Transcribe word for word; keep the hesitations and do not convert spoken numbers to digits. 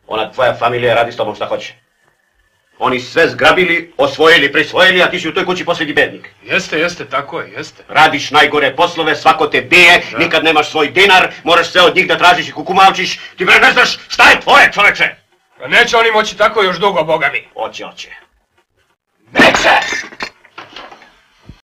Ona tvoja familija radi s tobom šta hoće. Oni sve zgrabili, osvojili, prisvojili, a ti si u toj kući posljednji bednik. Jeste, jeste, tako je, jeste. Radiš najgore poslove, svako te bije, da. Nikad nemaš svoj dinar, moraš sve od njih da tražiš i kukumavčiš. Ti bre ne znaš šta je tvoje, čoveče! Neće oni moći tako još dugo, boga mi. Oće, oće. Neće!